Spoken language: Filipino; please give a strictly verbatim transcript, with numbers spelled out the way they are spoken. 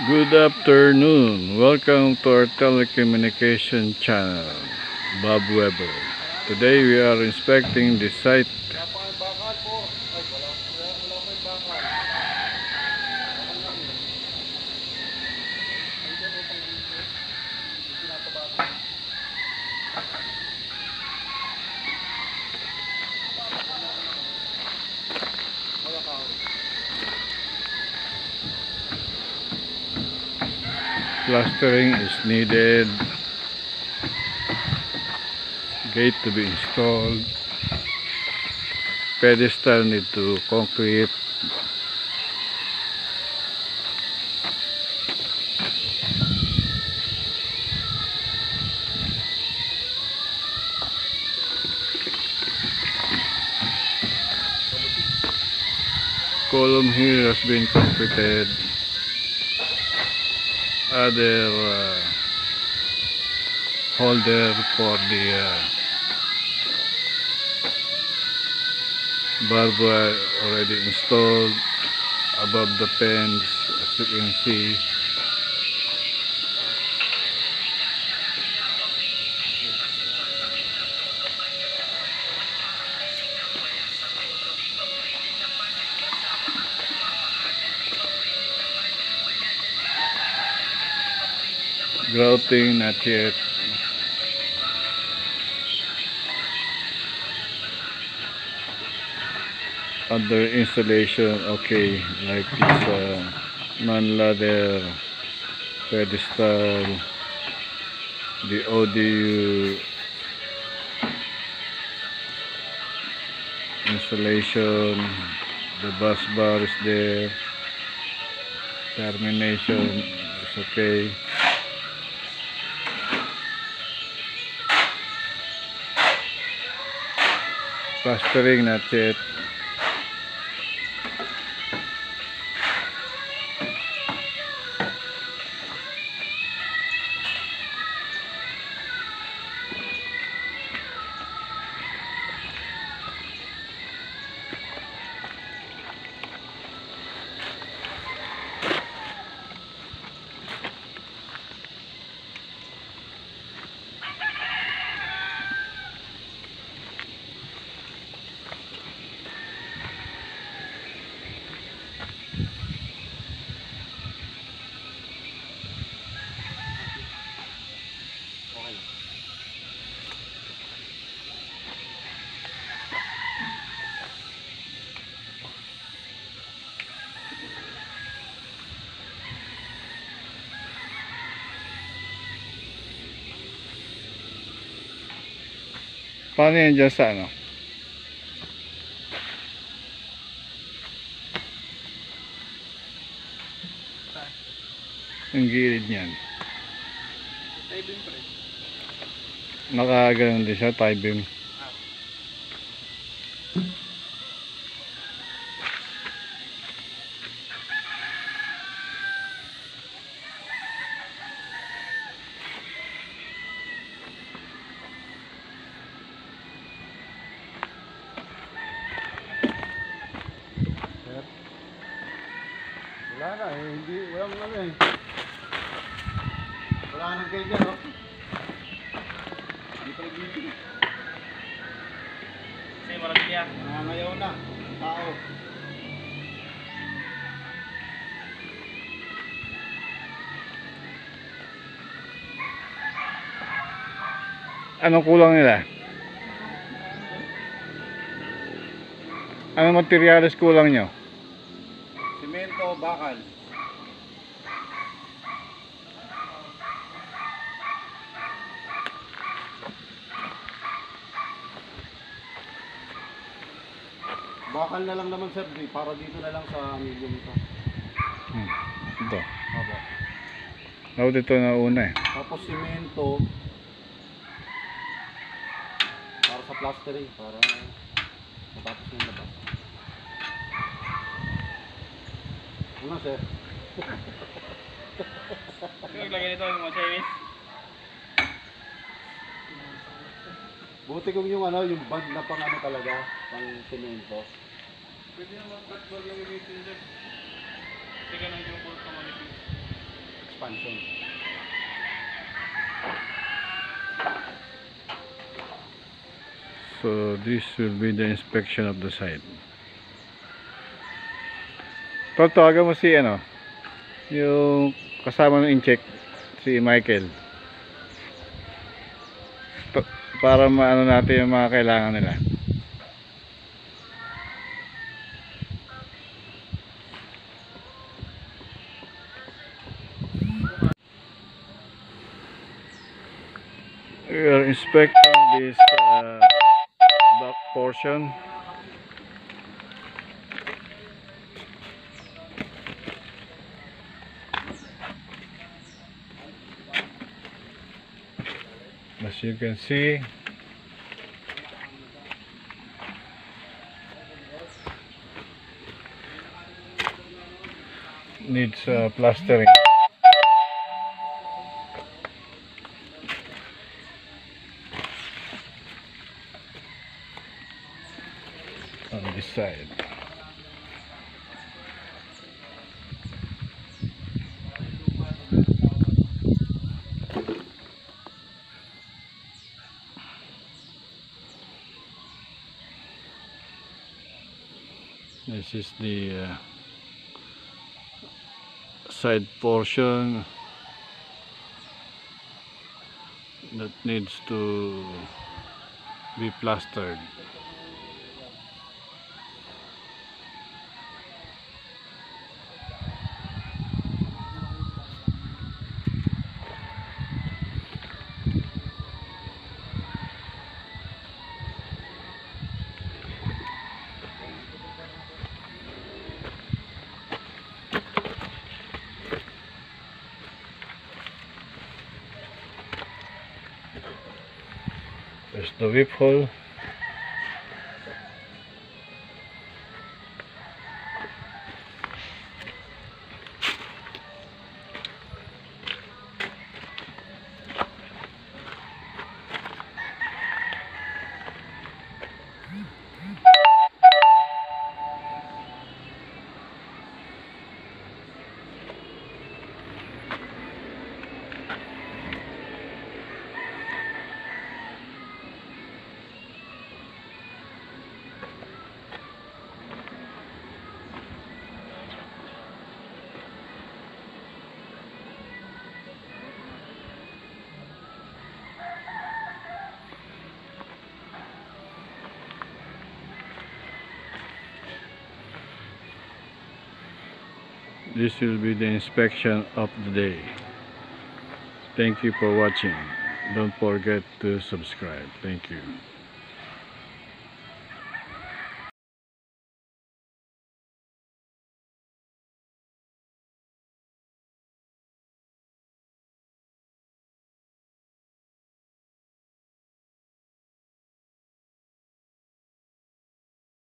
Good afternoon. Welcome to our telecommunication channel, Bob Weber. Today we are inspecting the site. Plastering is needed. Gate to be installed. Pedestal need to concrete. Column here has been completed. Other uh, holder for the uh, barbed wire already installed above the fence, as you can see. Grouting not yet. Other installation okay, like this uh, non-ladder pedestal, the O D U installation, the bus bar is there, termination is okay. Plastering not yet. Paano yan dyan sa ano? Ang gilid niyan. Tie-beam pa rin. Nakaganon din siya, tie-beam. Wala na eh, hindi, walang ano eh. Wala nang kayo dyan, oh. Hindi pa nag-meeting. Kasi marami yan. Nangangayaw na, ang tao. Anong kulang nila? Anong materyales kulang nyo? Simento, bakal. Bakal na lang naman sir, di, para dito na lang sa medium ito. Hmm. Ito. Opo. Dapat ito na una eh. Tapos simento para sa plastering, para matapos yung labas. Ano sir? Naglagay nito yung mga Chinese. Buti kung yung ano, yung bag na pang ano talaga, pang semento. Pwede naman cut bag lang yung meeting dyan. Kasi ganun yung bolt na manipis. expansion. So this will be the inspection of the site. Tol, tawagan mo si ano, yung kasama ng in-check, si Michael. To- para maano natin yung mga kailangan nila. We are inspecting this uh, back portion. As you can see, needs uh, plastering. On this side. This is the uh, side portion that needs to be plastered. There's the whip hole. This will be the inspection of the day. Thank you for watching. Don't forget to subscribe. Thank you.